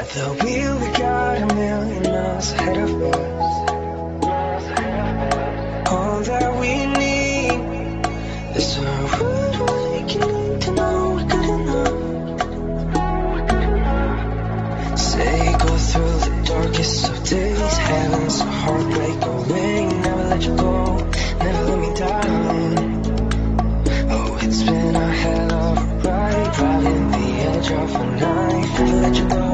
the wheel, we got a million miles ahead of us. All that we need is a road awakening to know we're good enough. Say go through the darkest of days, heaven's a heartbreak away. Never let you go, never let me down. Oh, it's been a hell of a ride, riding the edge of a knife. Never let you go.